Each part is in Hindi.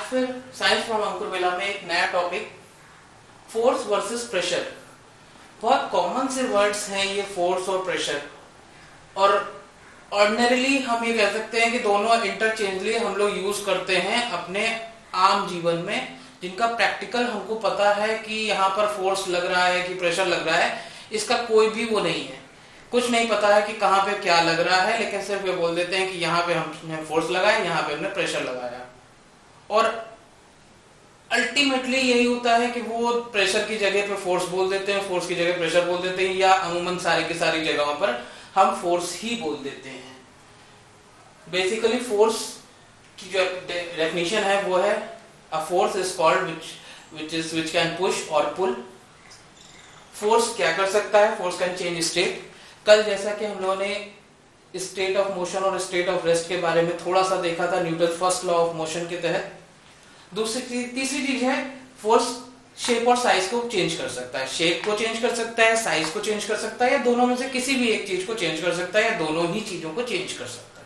फिर साइंस फ्रॉम अंकुर मेला में एक नया टॉपिक, फोर्स वर्सेस प्रेशर। बहुत कॉमन से वर्ड्स हैं ये फोर्स और प्रेशर, और ऑर्डिनरीली हम ये कह सकते हैं कि दोनों इंटरचेंजली हम लोग यूज करते हैं अपने आम जीवन में, जिनका प्रैक्टिकल हमको पता है कि यहाँ पर फोर्स लग रहा है कि प्रेशर लग रहा है, इसका कोई भी वो नहीं है। कुछ नहीं पता है कि कहाँ पे क्या लग रहा है, लेकिन सिर्फ ये बोल देते हैं कि यहाँ पे हमने फोर्स लगाया, यहाँ पे हमने प्रेशर लगाया। और अल्टीमेटली यही होता है कि वो प्रेशर की जगह पे फोर्स बोल देते हैं, फोर्स की जगह प्रेशर बोल देते हैं, या अमूमन सारी की सारी जगहों पर हम फोर्स ही बोल देते हैं। बेसिकली फोर्स की जो डेफिनेशन है वो है a force is called which can push or pull। Force क्या कर सकता है? Force can change state. कल जैसा कि हम लोगों ने स्टेट ऑफ मोशन और स्टेट ऑफ रेस्ट के बारे में थोड़ा सा देखा था Newton first law of motion के तहत। तीसरी चीज है फोर्स शेप और साइज को चेंज कर सकता है। शेप को चेंज कर सकता है, साइज को चेंज कर सकता है, या दोनों में से किसी भी एक चीज को चेंज कर सकता है, या दोनों ही चीजों को चेंज कर सकता है।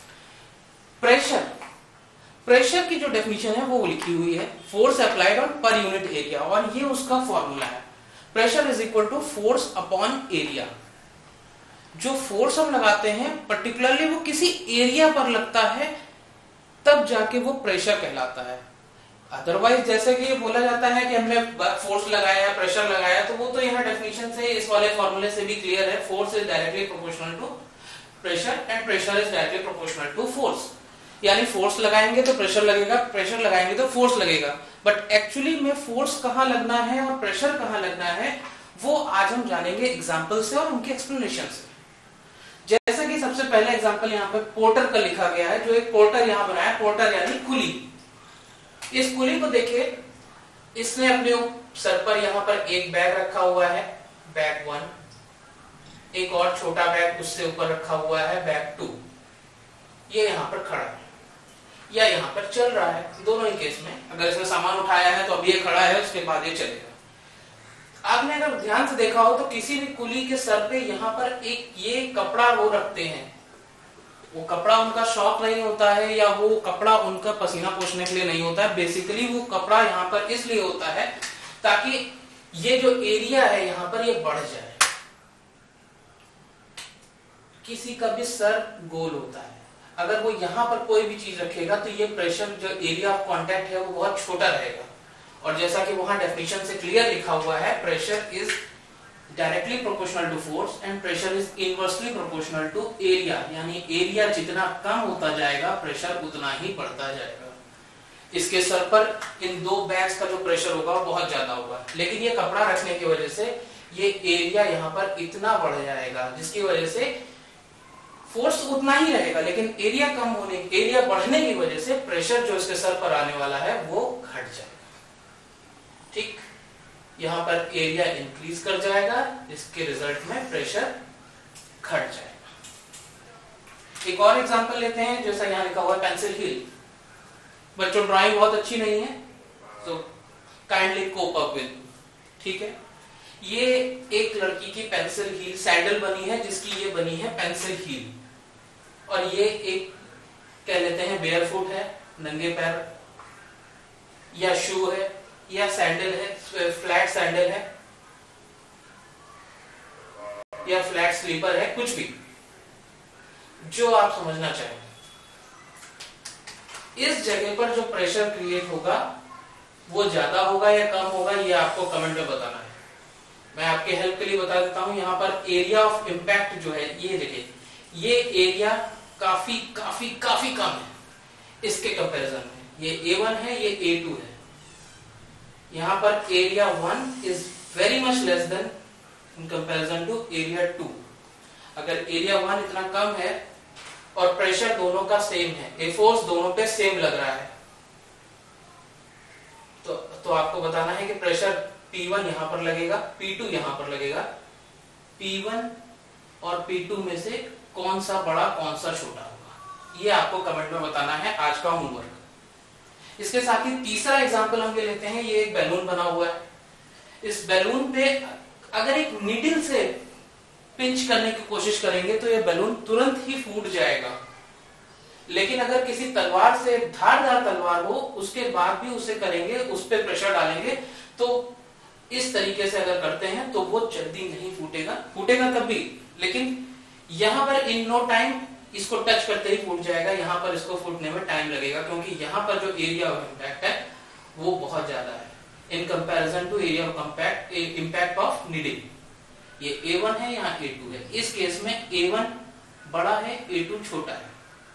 प्रेशर की जो डेफिनेशन है वो लिखी हुई है, force applied on per unit area, और ये उसका फॉर्मूला है। Pressure is equal to force upon area. जो फोर्स हम लगाते हैं पर्टिकुलरली वो किसी एरिया पर लगता है, तब जाके वो प्रेशर कहलाता है। अदरवाइज जैसे कि ये बोला जाता है कि हमने फोर्स लगाया, प्रेशर लगाया, तो वो तो यहाँ डेफिनेशन से, इस वाले फॉर्मूले से भी क्लियर है। Force is directly proportional to pressure and pressure is directly proportional to force. यानी फोर्स लगाएंगे तो प्रेशर लगेगा, प्रेशर लगाएंगे तो फोर्स लगेगा। बट एक्चुअली में फोर्स कहाँ लगना है और प्रेशर कहाँ लगना है, वो आज हम जानेंगे एग्जाम्पल से और उनके एक्सप्लेनेशन से। जैसा कि सबसे पहला एग्जाम्पल यहाँ पे पोर्टर का लिखा गया है, जो एक पोर्टर यहाँ बनाया, पोर्टर यानी कुली। इस कुली को देखिए, इसने अपने सर पर यहाँ पर एक बैग रखा हुआ है, बैग 1, एक और छोटा बैग उससे ऊपर रखा हुआ है, बैग 2। ये यहाँ पर खड़ा है या यहाँ पर चल रहा है, दोनों ही केस में। अगर इसने सामान उठाया है तो अब ये खड़ा है, उसके बाद ये चलेगा। आपने अगर ध्यान से देखा हो तो किसी भी कुली के सर पे यहाँ पर एक ये कपड़ा वो रखते हैं। वो कपड़ा उनका शौक नहीं होता है, या वो कपड़ा उनका पसीना पोंछने के लिए नहीं होता है। बेसिकली वो कपड़ा यहाँ पर इसलिए होता है ताकि ये जो एरिया है यहाँ पर ये बढ़ जाए। किसी का भी सर गोल होता है, अगर वो यहाँ पर कोई भी चीज रखेगा तो ये प्रेशर, जो एरिया ऑफ कांटेक्ट है, वो बहुत छोटा रहेगा। और जैसा कि वहां डेफिनेशन से क्लियर लिखा हुआ है, pressure is directly proportional to force and pressure is inversely proportional to area. यानी एरिया जितना कम होता जाएगा, प्रेशर उतना ही बढ़ता जाएगा। इसके सर पर इन दो बैग्स का जो प्रेशर होगा वो बहुत ज्यादा होगा, लेकिन ये कपड़ा रखने की वजह से ये एरिया यहाँ पर इतना बढ़ जाएगा, जिसकी वजह से फोर्स उतना ही रहेगा, लेकिन एरिया बढ़ने की वजह से प्रेशर जो इसके सर पर आने वाला है वो घट जाएगा। ठीक, यहाँ पर एरिया इंक्रीज कर जाएगा, इसके रिजल्ट में प्रेशर घट जाएगा। एक और एग्जांपल लेते हैं, जैसा यहाँ लिखा हुआ है पेंसिल हील। बच्चों ड्राइंग बहुत अच्छी नहीं है, तो काइंडली कोप अप विद। ठीक है, ये एक लड़की की पेंसिल हील सैंडल बनी है, जिसकी ये बनी है पेंसिल हील, और ये एक कह लेते हैं बेयरफुट है, नंगे पैर, या शू है, या सैंडल है, फ्लैट सैंडल है, या फ्लैट स्लीपर है, कुछ भी जो आप समझना चाहें। इस जगह पर जो प्रेशर क्रिएट होगा वो ज्यादा होगा या कम होगा, ये आपको कमेंट में बताना है। मैं आपके हेल्प के लिए बता देता हूं, यहाँ पर एरिया ऑफ इम्पैक्ट जो है, ये देखिए, ये एरिया काफी काफी काफी कम है इसके कंपैरिजन में। ये A1 है, ये A2 है। यहाँ पर area 1 is very much less than in comparison to area 2। अगर एरिया 1 इतना कम है और प्रेशर दोनों का सेम है, ए फोर्स दोनों पे सेम लग रहा है, तो आपको बताना है कि प्रेशर P1 यहाँ पर लगेगा, P2 यहाँ पर लगेगा। P1 और P2 में से कौन सा बड़ा कौन सा छोटा होगा, ये आपको कमेंट में बताना है, आज का होमवर्क। इसके साथ ही तीसरा एग्जांपल हम ये लेते हैं, ये एक बैलून बना हुआ है। इस बैलून पे अगर एक नीडल से पिंच करने की कोशिश करेंगे तो ये बैलून तुरंत ही फूट जाएगा। लेकिन अगर किसी तलवार से, धारदार तलवार हो, उसके बाद भी उसे करेंगे, उस पर प्रेशर डालेंगे, तो इस तरीके से अगर करते हैं तो वो जल्दी नहीं फूटेगा, फूटेगा तब भी, लेकिन यहां पर इन नो टाइम इसको टच करते ही फूट जाएगा, यहां पर इसको फूटने में टाइम लगेगा, क्योंकि यहां पर जो एरिया ऑफ इम्पैक्ट है वो बहुत ज्यादा है in comparison to area of impact of needle. ये A1 है, यहाँ A2 है। इस केस में A1 बड़ा है, A2 छोटा है।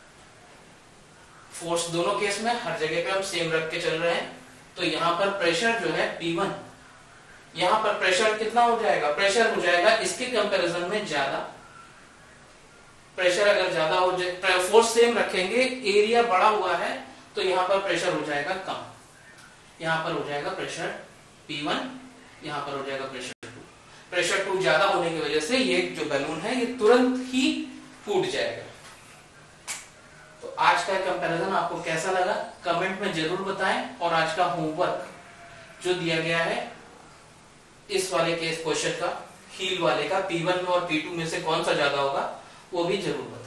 फोर्स दोनों केस में हर जगह पे हम सेम रख के चल रहे हैं। तो यहाँ पर प्रेशर जो है P1, यहाँ पर प्रेशर कितना हो जाएगा, प्रेशर हो जाएगा इसके कंपैरिजन में ज्यादा। प्रेशर अगर ज्यादा हो जाए, फोर्स सेम रखेंगे, एरिया बड़ा हुआ है, तो यहाँ पर प्रेशर हो जाएगा कम। यहाँ पर हो जाएगा प्रेशर P1, यहाँ पर हो जाएगा प्रेशर 2। प्रेशर 2 ज्यादा होने की वजह से ये जो बैलून है ये तुरंत ही फूट जाएगा। तो आज का कंपैरिजन आपको कैसा लगा कमेंट में जरूर बताएं, और आज का होमवर्क जो दिया गया है इस वाले केस क्वेश्चन का, हील वाले का, P1 में और P2 में से कौन सा ज्यादा होगा वो भी जरूर बताएं।